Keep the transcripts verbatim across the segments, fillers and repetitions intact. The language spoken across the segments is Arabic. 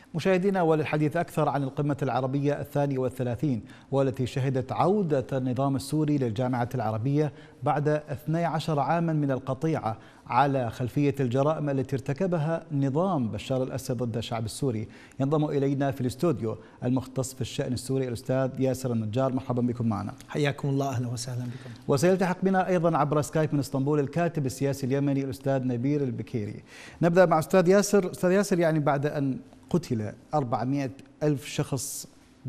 مشاهدينا، وللحديث أكثر عن القمة العربية الثانية والثلاثين والتي شهدت عودة النظام السوري للجامعة العربية بعد اثني عشر عاما من القطيعة على خلفية الجرائم التي ارتكبها نظام بشار الأسد ضد الشعب السوري، ينضم إلينا في الاستوديو المختص في الشأن السوري الأستاذ ياسر النجار. مرحبا بكم معنا. حياكم الله، أهلا وسهلا بكم. وسيلتحق بنا أيضا عبر سكايب من اسطنبول الكاتب السياسي اليمني الأستاذ نبيل البكيري. نبدأ مع أستاذ ياسر. أستاذ ياسر، يعني بعد أن قتل أربعمائة ألف شخص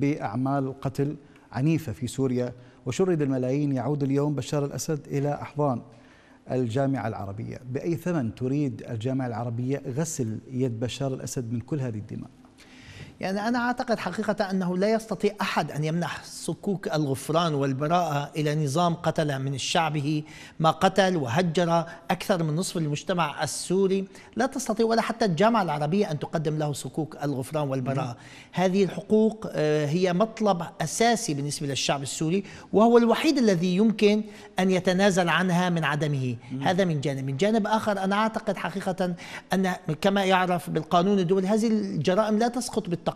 بأعمال قتل عنيفة في سوريا وشرد الملايين، يعود اليوم بشار الأسد إلى أحضان الجامعة العربية. بأي ثمن تريد الجامعة العربية غسل يد بشار الأسد من كل هذه الدماء؟ يعني أنا أعتقد حقيقة أنه لا يستطيع أحد أن يمنح صكوك الغفران والبراءة إلى نظام قتل من شعبه ما قتل وهجر أكثر من نصف المجتمع السوري. لا تستطيع ولا حتى الجامعة العربية أن تقدم له صكوك الغفران والبراءة. هذه الحقوق هي مطلب أساسي بالنسبة للشعب السوري، وهو الوحيد الذي يمكن أن يتنازل عنها من عدمه. هذا من جانب. من جانب آخر أنا أعتقد حقيقة أن كما يعرف بالقانون الدولي هذه الجرائم لا تسقط بالتقادم.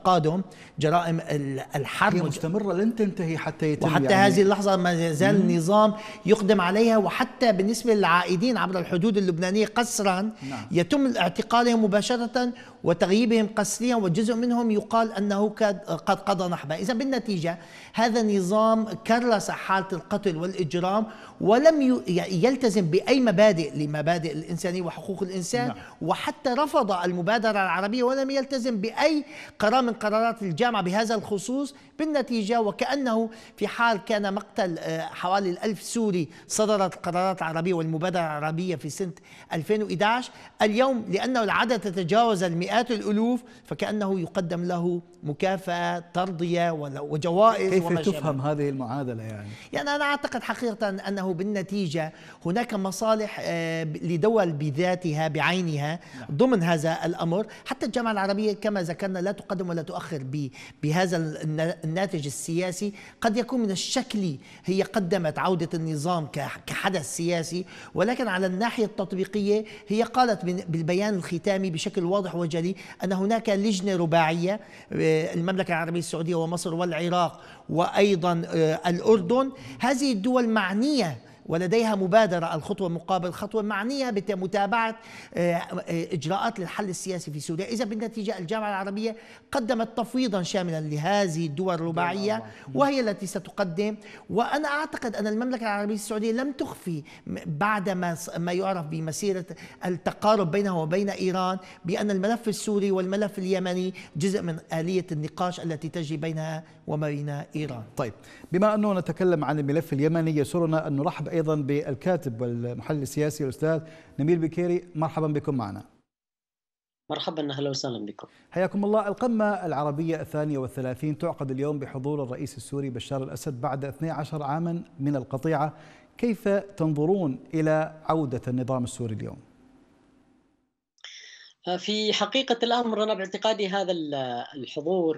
جرائم الحرب هي مستمرة لن تنتهي حتى يتم، وحتى يعني هذه اللحظة ما زال النظام يقدم عليها. وحتى بالنسبة للعائدين عبر الحدود اللبنانية قسرا، نعم. يتم اعتقالهم مباشرة وتغييبهم قسريا، وجزء منهم يقال أنه قد قضى نحبه. إذا بالنتيجة هذا النظام كرس حالة القتل والإجرام ولم يلتزم بأي مبادئ لمبادئ الإنسانية وحقوق الإنسان، نعم. وحتى رفض المبادرة العربية ولم يلتزم بأي قرار من قرارات الجامعة بهذا الخصوص. بالنتيجة وكأنه في حال كان مقتل حوالي الألف سوري صدرت القرارات العربية والمبادرة العربية في سنة ألفين وإحدى عشر، اليوم لأنه العدد تتجاوز المئات الألوف فكأنه يقدم له مكافأة ترضية وجوائز. كيف وما تفهم هذه المعادلة؟ يعني يعني أنا أعتقد حقيقة أنه بالنتيجة هناك مصالح لدول بذاتها بعينها ضمن هذا الأمر. حتى الجامعة العربية كما ذكرنا لا تقدم ولا تؤخر بهذا الناتج السياسي. قد يكون من الشكل هي قدمت عودة النظام كحدث سياسي، ولكن على الناحية التطبيقية هي قالت بالبيان الختامي بشكل واضح وجلي أن هناك لجنة رباعية، المملكة العربية السعودية ومصر والعراق وأيضا الأردن. هذه الدول معنية ولديها مبادرة الخطوة مقابل خطوة، معنية بمتابعة إجراءات للحل السياسي في سوريا. إذا بالنتيجة الجامعة العربية قدمت تفويضا شاملا لهذه الدول الرباعية وهي التي ستقدم. وأنا أعتقد أن المملكة العربية السعودية لم تخفي بعد ما ما يعرف بمسيرة التقارب بينها وبين إيران بأن الملف السوري والملف اليمني جزء من آلية النقاش التي تجري بينها وما بين إيران. طيب، بما أنه نتكلم عن الملف اليمني يسرنا أن نرحب أيضا بالكاتب والمحلل السياسي الأستاذ نبيل بكيري. مرحبا بكم معنا. مرحبا، أهلا وسهلا بكم. حياكم الله. القمة العربية الثانية والثلاثين تعقد اليوم بحضور الرئيس السوري بشار الأسد بعد اثني عشر عاما من القطيعة. كيف تنظرون إلى عودة النظام السوري اليوم؟ في حقيقة الأمر أنا باعتقادي هذا الحضور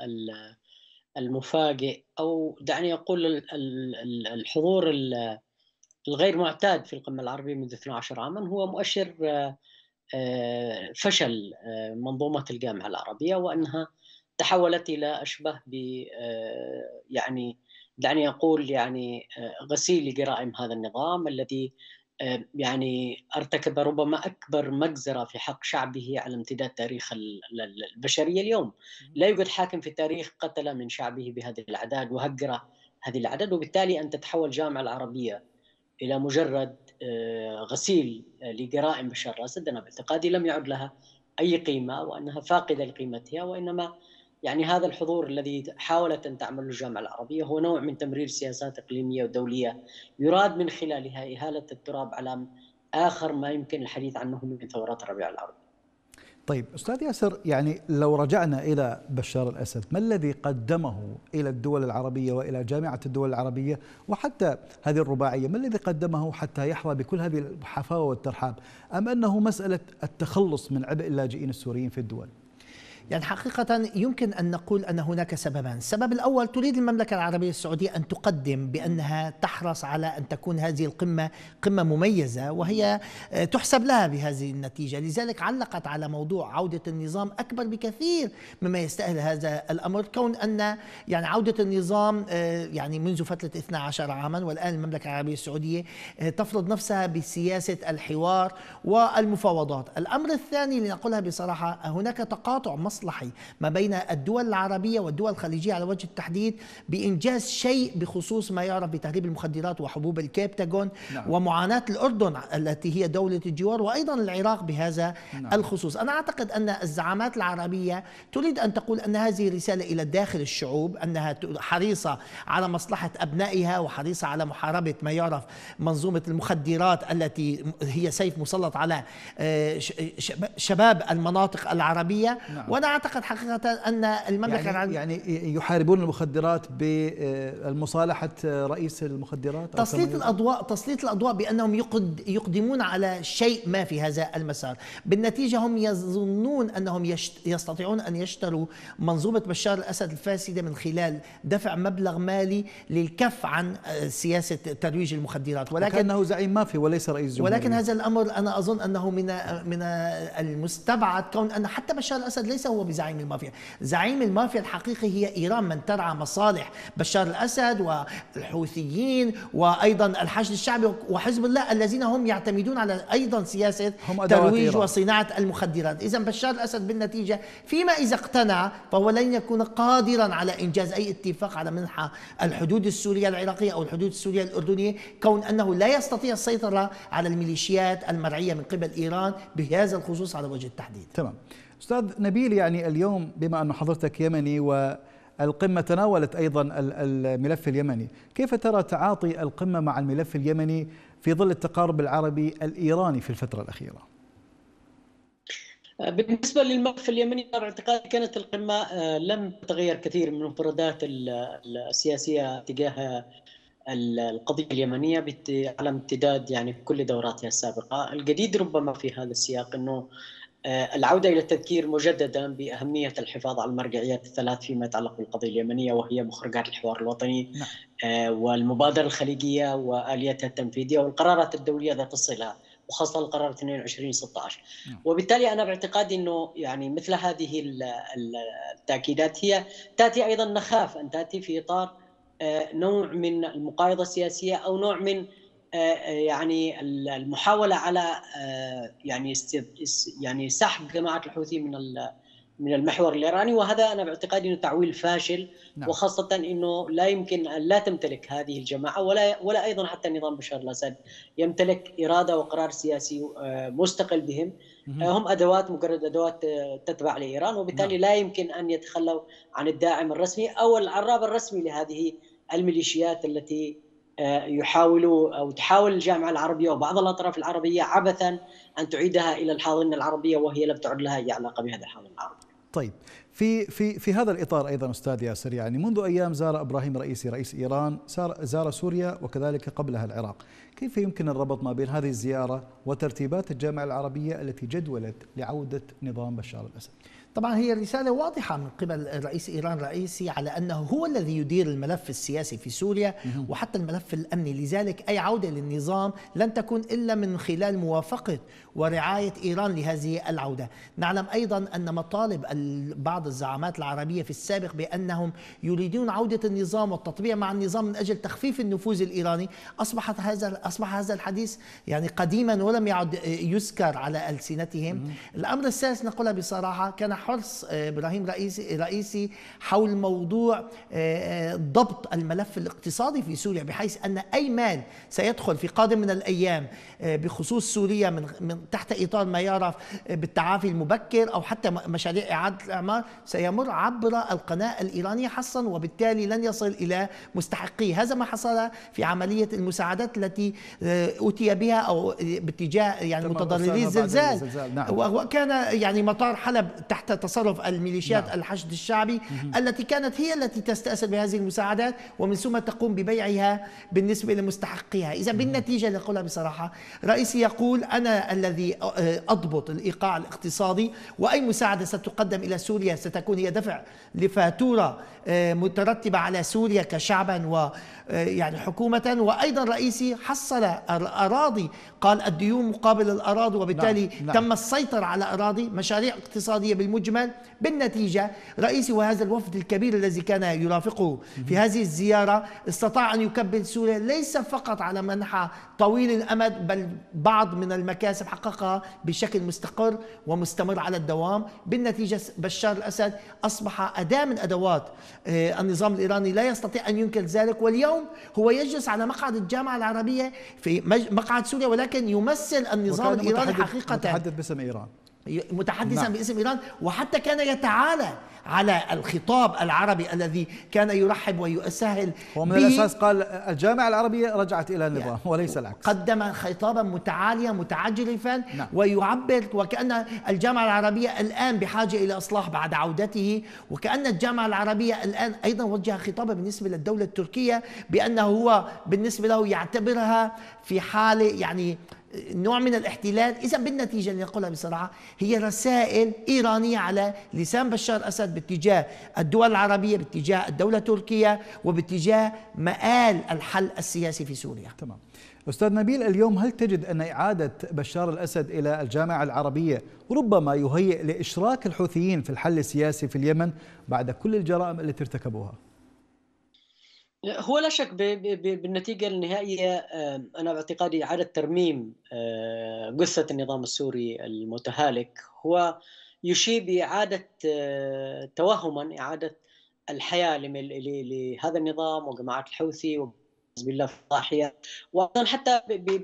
المفاجئ، أو دعني أقول الحضور الغير معتاد في القمة العربية منذ اثني عشر عاما هو مؤشر فشل منظومة الجامعة العربية، وأنها تحولت إلى أشبه ب يعني دعني أقول يعني غسيل لجرائم هذا النظام الذي يعني ارتكب ربما أكبر مجزرة في حق شعبه على امتداد تاريخ البشرية. اليوم لا يوجد حاكم في التاريخ قتل من شعبه بهذه الأعداد وهجر هذه الأعداد، وبالتالي أن تتحول الجامعة العربية إلى مجرد غسيل لجرائم بشار الأسد أنا باعتقادي لم يعد لها أي قيمة، وأنها فاقدة لقيمتها. وإنما يعني هذا الحضور الذي حاولت أن تعمله الجامعة العربية هو نوع من تمرير سياسات إقليمية ودولية يراد من خلالها إهالة التراب على آخر ما يمكن الحديث عنه من ثورات الربيع العربي. طيب أستاذ ياسر، يعني لو رجعنا إلى بشار الأسد، ما الذي قدمه إلى الدول العربية وإلى جامعة الدول العربية وحتى هذه الرباعية؟ ما الذي قدمه حتى يحظى بكل هذه الحفاوة والترحاب؟ أم أنه مسألة التخلص من عبء اللاجئين السوريين في الدول؟ يعني حقيقة يمكن أن نقول أن هناك سببان. السبب الأول، تريد المملكة العربية السعودية أن تقدم بأنها تحرص على أن تكون هذه القمة قمة مميزة، وهي تحسب لها بهذه النتيجة. لذلك علقت على موضوع عودة النظام أكبر بكثير مما يستاهل هذا الأمر، كون أن يعني عودة النظام يعني منذ فترة اثنا عشر عاما، والآن المملكة العربية السعودية تفرض نفسها بسياسة الحوار والمفاوضات. الأمر الثاني لنقولها بصراحة، هناك تقاطع مصلحي ما بين الدول العربية والدول الخليجية على وجه التحديد بإنجاز شيء بخصوص ما يعرف بتهريب المخدرات وحبوب الكبتاغون. نعم. ومعاناة الأردن التي هي دولة الجوار، وأيضا العراق بهذا نعم. الخصوص. أنا أعتقد أن الزعامات العربية تريد أن تقول أن هذه رسالة إلى داخل الشعوب، أنها حريصة على مصلحة أبنائها وحريصة على محاربة ما يعرف منظومة المخدرات التي هي سيف مسلط على شباب المناطق العربية. نعم. وأنا أعتقد حقيقة أن المملكة يعني, العربية يعني يحاربون المخدرات بالمصالحة رئيس المخدرات، تسليط الأضواء تسليط الأضواء بأنهم يقد يقدمون على شيء ما في هذا المسار. بالنتيجة هم يظنون أنهم يستطيعون أن يشتروا منظومة بشار الأسد الفاسدة من خلال دفع مبلغ مالي للكف عن سياسة ترويج المخدرات، ولكن كأنه زعيم مافيا وليس رئيس جمهورية. ولكن هذا الأمر أنا أظن أنه من من المستبعد، كون أن حتى بشار الأسد ليس هو بزعيم المافيا. زعيم المافيا الحقيقي هي إيران، من ترعى مصالح بشار الأسد والحوثيين وأيضا الحشد الشعبي وحزب الله، الذين هم يعتمدون على أيضا سياسة ترويج وصناعة المخدرات. إذا بشار الأسد بالنتيجة فيما إذا اقتنع فهو لن يكون قادرا على إنجاز أي اتفاق على منح الحدود السورية العراقية أو الحدود السورية الأردنية، كون أنه لا يستطيع السيطرة على الميليشيات المرعية من قبل إيران بهذا الخصوص على وجه التحديد. تمام. أستاذ نبيل، يعني اليوم بما أن حضرتك يمني والقمة تناولت أيضا الملف اليمني، كيف ترى تعاطي القمة مع الملف اليمني في ظل التقارب العربي الإيراني في الفترة الأخيرة؟ بالنسبة للملف اليمني، باعتقادي كانت القمة لم تتغير كثير من المفردات السياسية تجاه القضية اليمنية على امتداد يعني كل دوراتها السابقة. الجديد ربما في هذا السياق أنه العودة إلى التذكير مجددا بأهمية الحفاظ على المرجعيات الثلاث فيما يتعلق بالقضية اليمنية، وهي مخرجات الحوار الوطني نعم. والمبادرة الخليجية وآلياتها التنفيذية والقرارات الدولية ذات الصلة، وخاصة القرار اثنين وعشرين ستة عشر. نعم. وبالتالي أنا باعتقادي أنه يعني مثل هذه التأكيدات هي تأتي أيضا، نخاف أن تأتي في إطار نوع من المقايضة السياسية أو نوع من يعني المحاولة على يعني يعني سحب جماعة الحوثي من من المحور الإيراني، وهذا أنا باعتقادي أنه تعويل فاشل. نعم. وخاصة أنه لا يمكن أن لا تمتلك هذه الجماعة ولا ولا أيضا حتى نظام بشار الأسد يمتلك إرادة وقرار سياسي مستقل بهم. هم أدوات، مجرد أدوات تتبع لإيران، وبالتالي نعم. لا يمكن أن يتخلوا عن الداعم الرسمي أو العراب الرسمي لهذه الميليشيات التي يحاولوا أو تحاول الجامعة العربية وبعض الأطراف العربية عبثا أن تعيدها إلى الحاضنة العربية، وهي لم تعد لها أي علاقة بهذا الحاضنة العربي. طيب، في في في هذا الإطار أيضا أستاذ ياسر، يعني منذ أيام زار إبراهيم رئيسي رئيس إيران زار سوريا وكذلك قبلها العراق، كيف يمكن الربط ما بين هذه الزيارة وترتيبات الجامعة العربية التي جدولت لعودة نظام بشار الأسد؟ طبعا هي رسالة واضحة من قبل رئيس إيران رئيسي على أنه هو الذي يدير الملف السياسي في سوريا وحتى الملف الأمني، لذلك أي عودة للنظام لن تكون إلا من خلال موافقة ورعاية إيران لهذه العودة. نعلم أيضا أن مطالب بعض الزعامات العربية في السابق بأنهم يريدون عودة النظام والتطبيع مع النظام من أجل تخفيف النفوذ الإيراني، أصبحت هذا أصبح هذا الحديث يعني قديما ولم يعد يذكر على ألسنتهم. الأمر الثالث نقولها بصراحة، كان حرص إبراهيم رئيسي رئيسي حول موضوع ضبط الملف الاقتصادي في سوريا، بحيث أن أي مال سيدخل في قادم من الأيام بخصوص سوريا من من تحت إطار ما يعرف بالتعافي المبكر أو حتى مشاريع إعادة الإعمار سيمر عبر القناة الإيرانية حصا، وبالتالي لن يصل إلى مستحقيه. هذا ما حصل في عملية المساعدات التي أتي بها أو باتجاه يعني متضرري الزلزال. نعم. وكان يعني مطار حلب تحت تحت تصرف الميليشيات نعم. الحشد الشعبي التي كانت هي التي تستأثر بهذه المساعدات ومن ثم تقوم ببيعها بالنسبة لمستحقيها. إذا بالنتيجة نقولها بصراحة، رئيسي يقول أنا الذي أضبط الإيقاع الاقتصادي، وأي مساعدة ستقدم إلى سوريا ستكون هي دفع لفاتورة مترتبة على سوريا كشعبا و يعني حكومة. وأيضا رئيسي حصل الأراضي، قال الديون مقابل الأراضي، وبالتالي نعم. نعم. تم السيطرة على أراضي، مشاريع اقتصادية بالمجمل. بالنتيجة رئيسي وهذا الوفد الكبير الذي كان يرافقه في هذه الزيارة استطاع أن يكبل سوريا ليس فقط على منحى طويل الأمد، بل بعض من المكاسب حققها بشكل مستقر ومستمر على الدوام. بالنتيجة بشار الأسد أصبح أداة من أدوات النظام الإيراني، لا يستطيع أن ينكر ذلك. واليوم هو يجلس على مقعد الجامعة العربية في مقعد سوريا، ولكن يمثل النظام الإيراني حقيقة، متحدث باسم إيران، متحدثا نعم. باسم إيران، وحتى كان يتعالى على الخطاب العربي الذي كان يرحب ويسهل. ومن الأساس قال الجامعة العربية رجعت إلى النظام يعني وليس العكس، قدم خطابا متعاليا متعجرفا نعم. ويعبر وكأن الجامعة العربية الآن بحاجة إلى إصلاح بعد عودته، وكأن الجامعة العربية الآن أيضا وجه خطابا بالنسبة للدولة التركية بأنه هو بالنسبة له يعتبرها في حالة يعني نوع من الاحتلال. إذا بالنتيجة اللي نقولها بصراحة هي رسائل إيرانية على لسان بشار الأسد باتجاه الدول العربية، باتجاه الدولة التركية، وباتجاه مآل الحل السياسي في سوريا. تمام. أستاذ نبيل، اليوم هل تجد أن إعادة بشار الأسد إلى الجامعة العربية ربما يهيئ لإشراك الحوثيين في الحل السياسي في اليمن بعد كل الجرائم التي ارتكبوها؟ هو لا شك بالنتيجة النهائية أنا باعتقادي إعادة ترميم جثة النظام السوري المتهالك هو يشير بإعادة توهما إعادة الحياة لهذا النظام وجماعات الحوثي وحزب الله في الضاحية، وأيضا حتى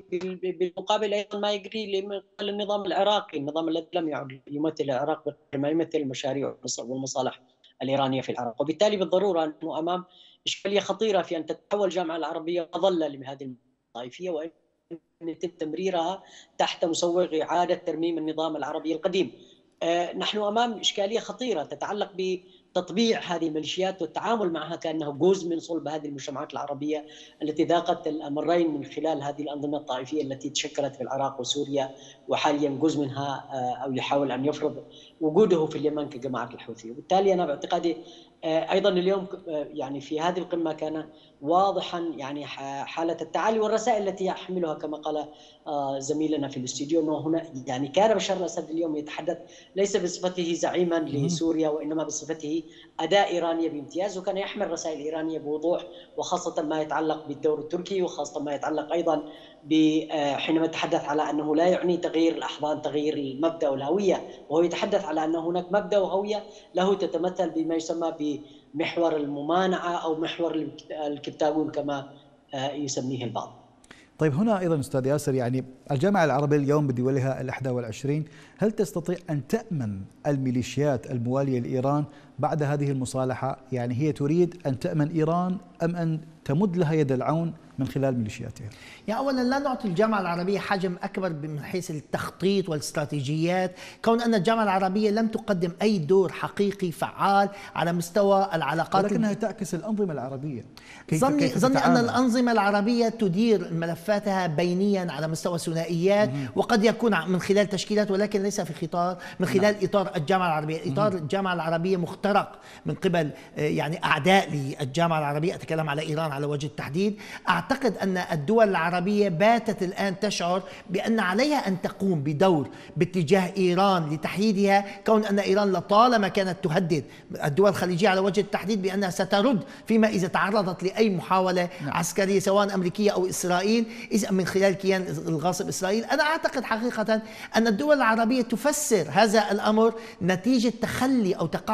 بالمقابل أيضا ما يجري للنظام العراقي، النظام الذي لم يعد يمثل العراق بما يمثل المشاريع والمصالح الإيرانية في العراق. وبالتالي بالضرورة أنه أمام إشكالية خطيرة في أن تتحول الجامعة العربية مظلة لهذه الطائفية، وأن يتم تمريرها تحت مسوغ إعادة ترميم النظام العربي القديم. آه نحن أمام إشكالية خطيرة تتعلق بتطبيع هذه الميليشيات والتعامل معها كأنه جزء من صلب هذه المجتمعات العربية التي ذاقت الأمرين من خلال هذه الأنظمة الطائفية التي تشكلت في العراق وسوريا، وحاليا جزء منها آه أو يحاول أن يفرض وجوده في اليمن كجماعة الحوثي. وبالتالي أنا باعتقادي أيضا اليوم يعني في هذه القمة كان واضحا يعني حالة التعالي والرسائل التي يحملها كما قال زميلنا في الاستوديو، أنه هنا يعني كان بشار الأسد اليوم يتحدث ليس بصفته زعيما لسوريا وإنما بصفته أداة إيرانية بامتياز، وكان يحمل رسائل إيرانية بوضوح، وخاصة ما يتعلق بالدور التركي، وخاصة ما يتعلق أيضا حينما يتحدث على أنه لا يعني تغيير الأحضان تغيير المبدأ والهوية، وهو يتحدث على أن هناك مبدأ وهوية له تتمثل بما يسمى بمحور الممانعة أو محور الكبتاوون كما يسميه البعض. طيب هنا أيضا أستاذ ياسر، يعني الجامعة العربية اليوم بدولها الأحد والعشرين، هل تستطيع أن تأمن الميليشيات الموالية لإيران بعد هذه المصالحة؟ يعني هي تريد أن تأمن إيران أم أن تمد لها يد العون من خلال ميليشياتها؟ يعني أولا لا نعطي الجامعة العربية حجم أكبر من حيث التخطيط والاستراتيجيات، كون أن الجامعة العربية لم تقدم أي دور حقيقي فعال على مستوى العلاقات، ولكنها تعكس الأنظمة العربية. ظني ظني أن الأنظمة العربية تدير ملفاتها بينيا على مستوى ثنائيات، وقد يكون من خلال تشكيلات، ولكن ليس في خطار من خلال نعم. إطار الجامعة العربية. إطار مم. الجامعة العربية مخترق من قبل يعني أعداء للجامعة العربية، أتكلم على إيران على وجه التحديد. أعتقد أن الدول العربية باتت الآن تشعر بأن عليها أن تقوم بدور باتجاه إيران لتحييدها، كون أن إيران لطالما كانت تهدد الدول الخليجية على وجه التحديد بأنها سترد فيما إذا تعرضت لأي محاولة نعم. عسكرية سواء أمريكية أو إسرائيل، إذا من خلال كيان الغاصب إسرائيل. أنا أعتقد حقيقة أن الدول العربية تفسر هذا الأمر نتيجة تخلي أو تقاعس الدور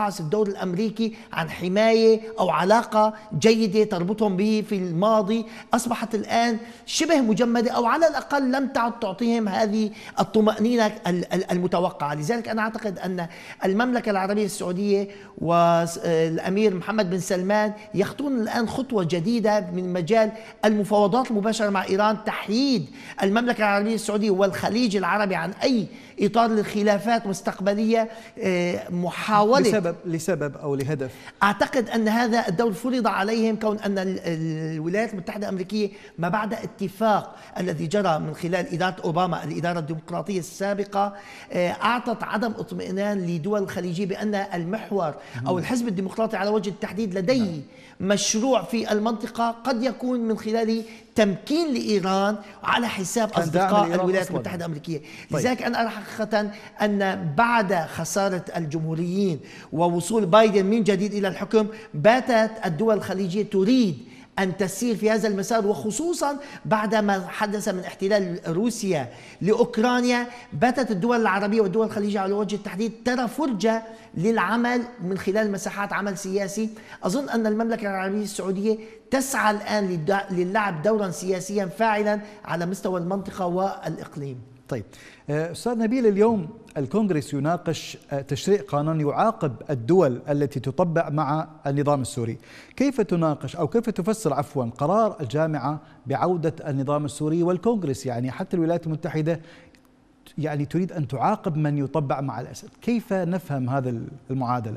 التصور الأمريكي عن حماية أو علاقة جيدة تربطهم به في الماضي أصبحت الآن شبه مجمدة، أو على الأقل لم تعد تعطيهم هذه الطمأنينة المتوقعة. لذلك أنا أعتقد أن المملكة العربية السعودية والأمير محمد بن سلمان يخطون الآن خطوة جديدة من مجال المفاوضات المباشرة مع إيران، تحييد المملكة العربية السعودية والخليج العربي عن أي إطار للخلافات مستقبلية، محاولة لسبب لسبب أو لهدف. أعتقد أن هذا الدور فرض عليهم، كون أن الولايات المتحدة الأمريكية ما بعد اتفاق الذي جرى من خلال إدارة أوباما الإدارة الديمقراطية السابقة أعطت عدم اطمئنان لدول الخليجية بأن المحور أو الحزب الديمقراطي على وجه التحديد لديه مشروع في المنطقة قد يكون من خلال تمكين لإيران على حساب أصدقاء الولايات المتحدة الأمريكية. طيب. لذلك أنا أرى حقيقة أن بعد خسارة الجمهوريين ووصول بايدن من جديد إلى الحكم باتت الدول الخليجية تريد أن تسير في هذا المسار، وخصوصا بعد ما حدث من احتلال روسيا لأوكرانيا باتت الدول العربية والدول الخليجية على وجه التحديد ترى فرجة للعمل من خلال مساحات عمل سياسي. أظن أن المملكة العربية السعودية تسعى الآن للعب دورا سياسيا فاعلا على مستوى المنطقة والإقليم. طيب أستاذ نبيل، اليوم الكونغرس يناقش تشريع قانون يعاقب الدول التي تطبع مع النظام السوري. كيف تناقش أو كيف تفسر عفوا قرار الجامعة بعودة النظام السوري والكونغرس، يعني حتى الولايات المتحدة يعني تريد أن تعاقب من يطبع مع الأسد؟ كيف نفهم هذا المعادلة؟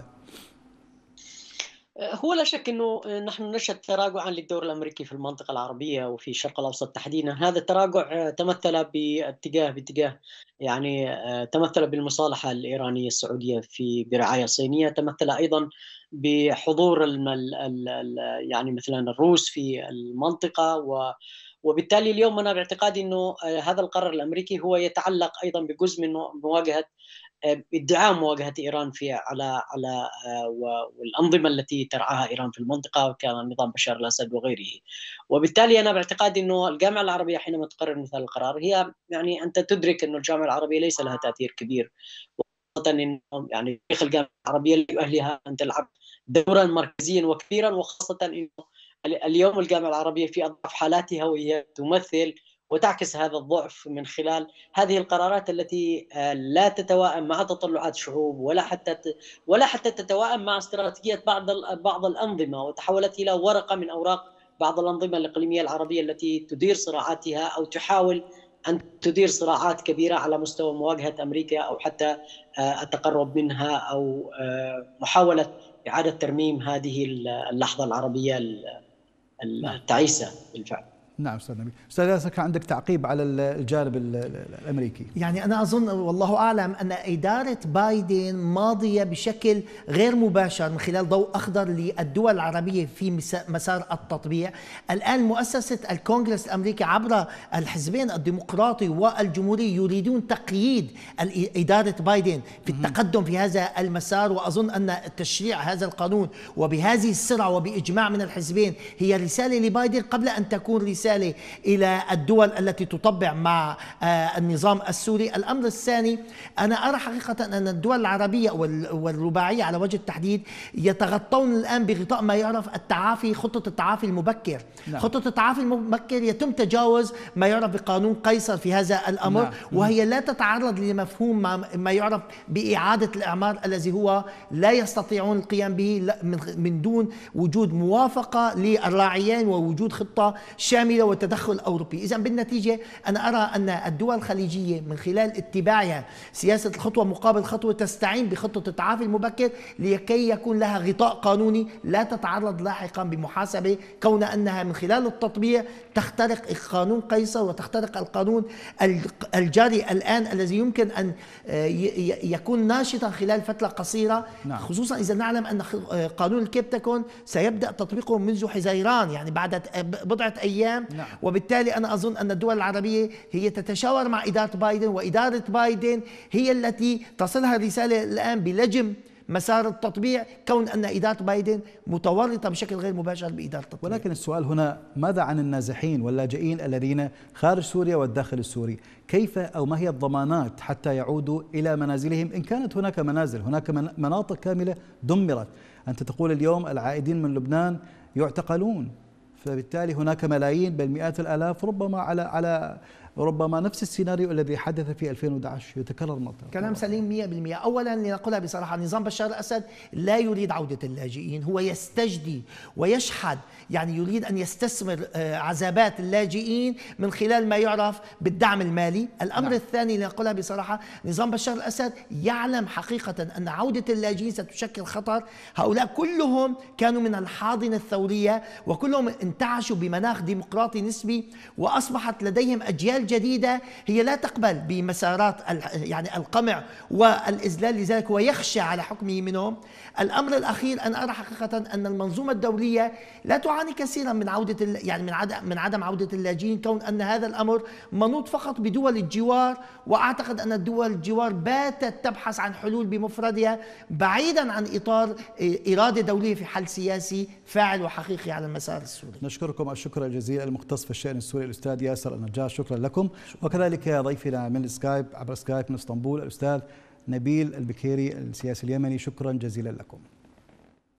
هو لا شك أنه نحن نشهد تراجعا للدور الأمريكي في المنطقة العربية وفي الشرق الأوسط تحديدا. هذا التراجع تمثل باتجاه باتجاه يعني تمثل بالمصالحة الإيرانية السعودية في برعاية صينية، تمثل أيضا بحضور المل يعني مثلا الروس في المنطقة، و وبالتالي اليوم أنا باعتقادي أنه هذا القرار الأمريكي هو يتعلق أيضا بجزء من مواجهة ادعاء مواجهة إيران في على على والأنظمة التي ترعاها إيران في المنطقة كان نظام بشار الأسد وغيره. وبالتالي أنا باعتقادي أنه الجامعة العربية حينما تقرر مثل القرار هي يعني أنت تدرك أنه الجامعة العربية ليس لها تأثير كبير، وخاصة أنه يعني تاريخ الجامعة العربية لأهلها أن تلعب دورا مركزيا وكبيرا، وخاصة أنه اليوم الجامعة العربية في أضعف حالاتها وهي تمثل وتعكس هذا الضعف من خلال هذه القرارات التي لا تتوائم مع تطلعات الشعوب ولا حتى ولا حتى تتوائم مع استراتيجية بعض بعض الأنظمة، وتحولت إلى ورقة من أوراق بعض الأنظمة الإقليمية العربية التي تدير صراعاتها أو تحاول أن تدير صراعات كبيرة على مستوى مواجهة أمريكا أو حتى التقرب منها أو محاولة إعادة ترميم هذه اللحظة العربية التعيسة بالفعل. نعم أستاذ نبيل. أستاذ ياسر، كان عندك تعقيب على الجانب الأمريكي؟ يعني أنا أظن والله أعلم أن إدارة بايدن ماضية بشكل غير مباشر من خلال ضوء أخضر للدول العربية في مسار التطبيع. الآن مؤسسة الكونغرس الأمريكي عبر الحزبين الديمقراطي والجمهوري يريدون تقييد إدارة بايدن في التقدم في هذا المسار، وأظن أن تشريع هذا القانون وبهذه السرعة وبإجماع من الحزبين هي رسالة لبايدن قبل أن تكون رسالة إلى الدول التي تطبع مع النظام السوري. الأمر الثاني، أنا أرى حقيقة أن الدول العربية والرباعية على وجه التحديد يتغطون الآن بغطاء ما يعرف التعافي، خطة التعافي المبكر. نعم. خطة التعافي المبكر يتم تجاوز ما يعرف بقانون قيصر في هذا الأمر. نعم. وهي لا تتعرض لمفهوم ما يعرف بإعادة الإعمار الذي هو لا يستطيعون القيام به من دون وجود موافقة للراعيين ووجود خطة شاملة والتدخل الأوروبي. إذن بالنتيجة أنا أرى أن الدول الخليجية من خلال اتباعها سياسة الخطوة مقابل خطوة تستعين بخطة التعافي المبكر لكي يكون لها غطاء قانوني لا تتعرض لاحقا بمحاسبة، كون أنها من خلال التطبيع تخترق قانون قيصر وتخترق القانون الجاري الآن الذي يمكن أن يكون ناشطا خلال فترة قصيرة. نعم. خصوصا إذا نعلم أن قانون الكيبتاكون سيبدأ تطبيقه منذ حزيران، يعني بعد بضعة أيام. نعم. وبالتالي أنا أظن أن الدول العربية هي تتشاور مع إدارة بايدن، وإدارة بايدن هي التي تصلها الرسالة الآن بلجم مسار التطبيع، كون أن إدارة بايدن متورطة بشكل غير مباشر بإدارة التطبيع. ولكن السؤال هنا، ماذا عن النازحين واللاجئين الذين خارج سوريا والداخل السوري؟ كيف أو ما هي الضمانات حتى يعودوا إلى منازلهم إن كانت هناك منازل؟ هناك مناطق كاملة دمرت. أنت تقول اليوم العائدين من لبنان يعتقلون، فبالتالي هناك ملايين بل مئات الآلاف ربما على على ربما نفس السيناريو الذي حدث في ألفين وأحد عشر يتكرر مرة. كلام سليم مئة بالمئة. أولا لنقولها بصراحة، نظام بشار الأسد لا يريد عودة اللاجئين، هو يستجدي ويشحذ، يعني يريد أن يستثمر عذابات اللاجئين من خلال ما يعرف بالدعم المالي. الأمر نعم. الثاني لنقولها بصراحة، نظام بشار الأسد يعلم حقيقة أن عودة اللاجئين ستشكل خطر. هؤلاء كلهم كانوا من الحاضنة الثورية وكلهم انتعشوا بمناخ ديمقراطي نسبي، وأصبحت لديهم أجيال جديدة هي لا تقبل بمسارات يعني القمع والإذلال، لذلك هو يخشى على حكمه منهم. الأمر الأخير، أن أرى حقيقة أن المنظومة الدولية لا تعاني كثيرا من عودة يعني من عدم من عدم عودة اللاجئين، كون أن هذا الأمر منوط فقط بدول الجوار، وأعتقد أن الدول الجوار باتت تبحث عن حلول بمفردها بعيدا عن إطار إرادة دولية في حل سياسي فاعل وحقيقي على المسار السوري. نشكركم الشكر الجزيل المختص في الشأن السوري الأستاذ ياسر النجار، شكرا لكم. وكذلك ضيفنا من سكايب عبر سكايب من اسطنبول الأستاذ نبيل البكيري السياسي اليمني، شكرا جزيلا لكم.